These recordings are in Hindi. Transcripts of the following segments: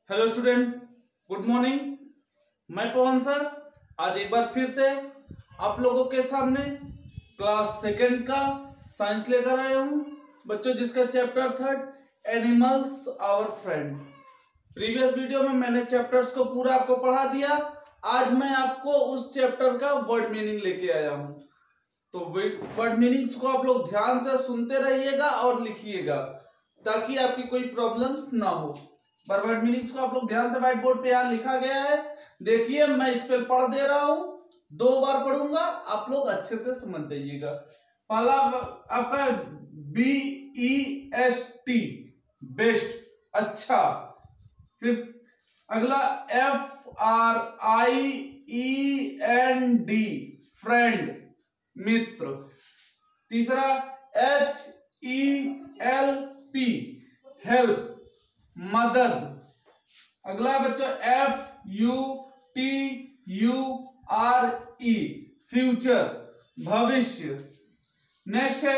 Hello student, good morning. मैं पवन सर आज एक बार फिर से आप लोगों के सामने क्लास सेकंड का साइंस लेकर आया हूं बच्चों, जिसका chapter third animals our friend. Previous video में मैंने चैप्टर्स को पूरा आपको पढ़ा दिया। आज मैं आपको उस चैप्टर का वर्ड मीनिंग लेके आया हूं, तो वर्ड मीनिंग्स को आप लोग ध्यान से सुनते रहिएगा और लिखिएगा ताकि आपकी कोई प्रॉब्लम्स ना हो। वर्ड मीनिंग्स को आप लोग ध्यान से व्हाइट बोर्ड पे यहाँ लिखा गया है, देखिए मैं इस पे पढ़ दे रहा हूं, 2 बार पढ़ूंगा, आप लोग अच्छे से समझ जाइएगा। पहला आपका BEST बेस्ट, अच्छा। फिर अगला FRIEND फ्रेंड, मित्र। तीसरा HELP हेल्प, मदद। अगला बच्चों FUTURE फ्यूचर, भविष्य। नेक्स्ट है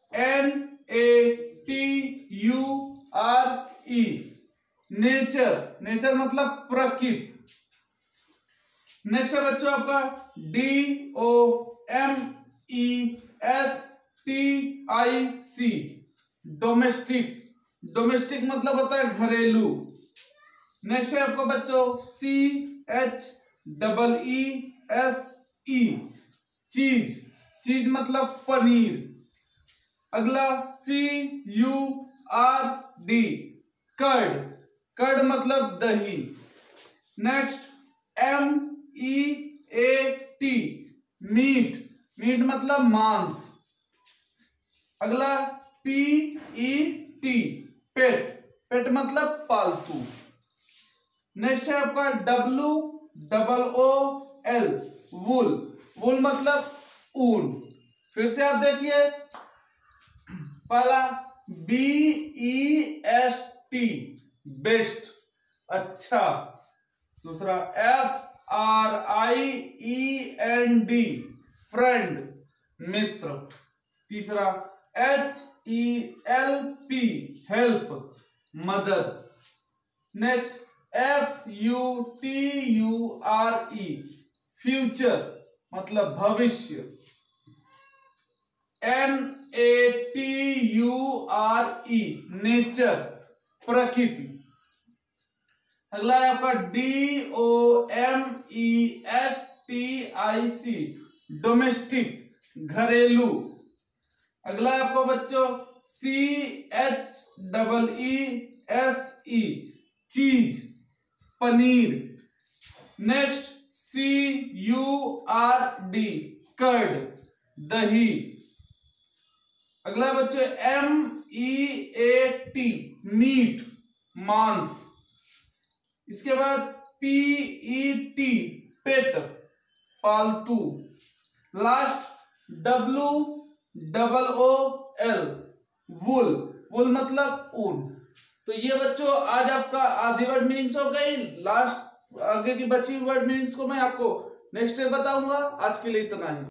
NATURE नेचर, नेचर मतलब प्रकृति। नेक्स्ट है बच्चों आपका DOMESTIC डोमेस्टिक, डोमेस्टिक मतलब होता है घरेलू। नेक्स्ट है आपको बच्चों CHEESE चीज, चीज मतलब पनीर। अगला CURD कर्ड, कर्ड मतलब दही। नेक्स्ट MEAT मीट, मीट मतलब मांस। अगला PET पेट, पेट मतलब पालतू। नेक्स्ट है आपका WOOL वूल, वूल मतलब ऊन। फिर से आप देखिए, पहला BEST बेस्ट, अच्छा। दूसरा FRIEND फ्रेंड, मित्र। तीसरा HELP हेल्प, मदद। नेक्स्ट FUTURE फ्यूचर मतलब भविष्य। NATURE नेचर प्रकृति। अगला है आपका DOMESTIC डोमेस्टिक घरेलू। अगला है आपको बच्चों CHEESE चीज, पनीर। नेक्स्ट CURD कर्ड, दही। अगला बच्चों MEAT मीट, मांस। इसके बाद PET पेट, पालतू। लास्ट WOOL वुल, वुल मतलब ऊन। तो ये बच्चों आज आपका आधी वर्ड मीनिंग्स हो गई। लास्ट आगे की बची हुई वर्ड मीनिंग्स को मैं आपको नेक्स्ट डे बताऊंगा। आज के लिए इतना ही।